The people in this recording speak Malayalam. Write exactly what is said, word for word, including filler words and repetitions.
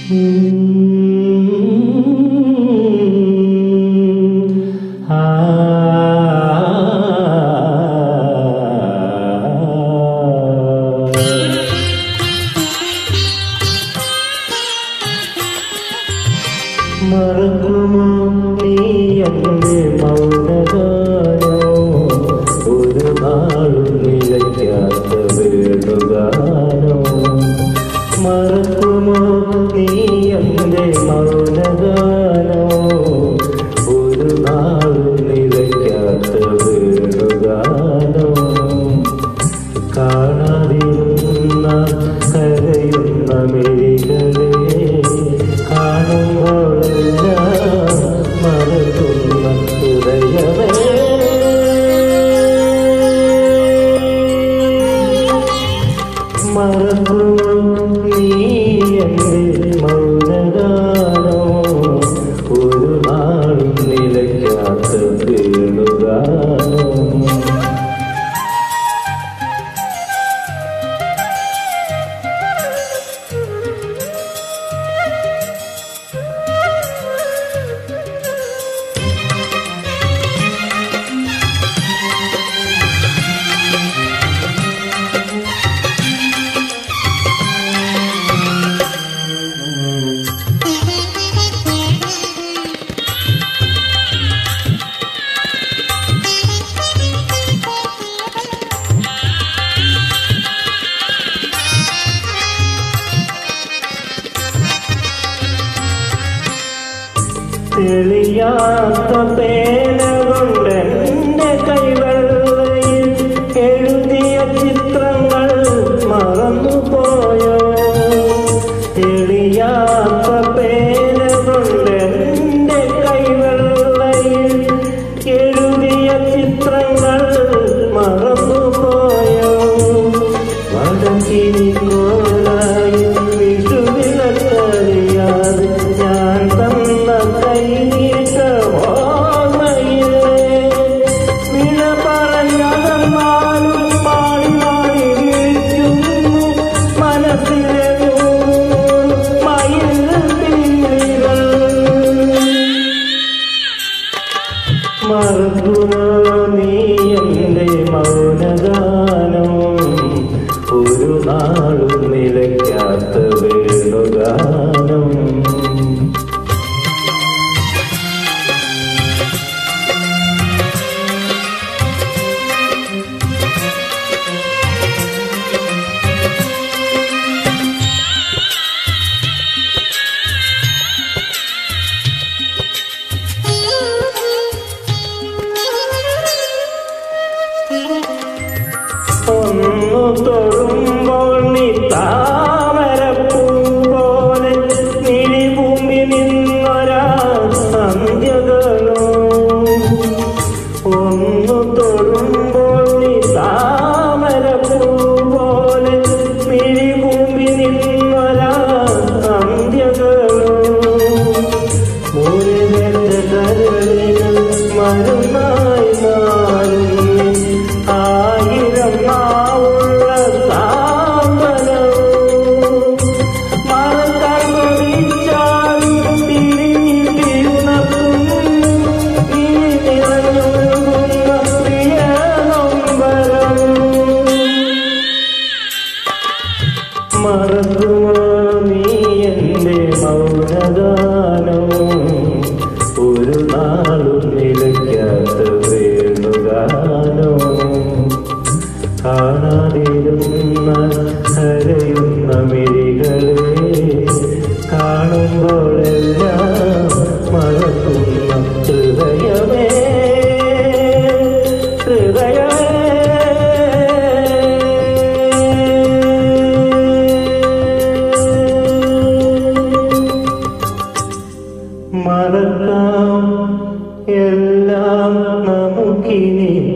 മറക്കുമോ നീ എന്റെ മൗനഗാനോ, ഒരു നാളും നിലയ്ക്കാത്ത വേണുഗാനോ. മറക്കുമോ നീ എന്റെ മൗനഗാനോ, ഒരു നാളും നിലയ്ക്കാത്ത വേണുഗാനോ. കാണാതിരുന്ന കരയുന്ന മിഴികളെ കാണുമ്പോഴെല്ലാം മറക്കുന്ന ഹൃദയമേ. മറക്കുമോ നീ എന്റെ മൗനഗാനോ, ഒരു നാളും നിലയ്ക്കാത്ത വേണുഗാനോ. തെളിയാത്ത പേന കൊണ്ടെന്റെ കൈവെള്ളയിൽ എഴുതിയ ചിത്രങ്ങൾ മറന്നുപോയോ. തെളിയാത്ത പേന കൊണ്ടെന്റെ കൈവെള്ളയിൽ എഴുതിയ ചിത്രങ്ങൾ മറന്നുപോയോ. വടക്കിനി കോലായി വിഷുവിലറിയാതെ ഞാൻ തന്ന കൈനീട്ട ഓർമ്മയില്ലേ. വിട പറഞ്ഞതെന്നാലും പാടി പാടി വീഴ്ത്തുന്നു മനസ്സിലെ മയിൽ പീലികൾ. മറക്കുമോ നീ എന്റെ മൗനഗാനോ, ഒരു നാളും നിലയ്ക്കാത്ത വേണുഗാനം. ഒന്നു തൊടുമ്പോൾ നീ താമരപ്പൂ പോലെ നിഴിഭൂമി നിന്നൊരാ സന്ധ്യകളോ. ഒന്നു തൊടുമ്പോൾ നീ താമരപ്പൂ പോലെ നിഴിഭൂമി നിന്നൊരാ സന്ധ്യകളോ. മുറിവേറ്റ കരളിൽ മരുന്നായി മാറുന്നു ആയിരം നാവുള്ള സാമ്പലവും. മറക്കാൻ കൊതിച്ചാലും തിരിഞ്ഞിരുന്നതും നീ നിറഞ്ഞൊഴുകുന്ന പ്രിയ നൊമ്പരവും. മറക്കുമോ നീ എന്റെ മൗനഗാനോ, ഒരു നാളും നിലയ്ക്കാത്ത വേണുഗാനോ. കാണാതിരുന്ന കരയുന്ന മിഴികളെ കാണുമ്പോഴെല്ലാം മറക്കുന്ന ഹൃദയമേ, ഹൃദയമേ. മറക്കാം എല്ലാം നമുക്കിനി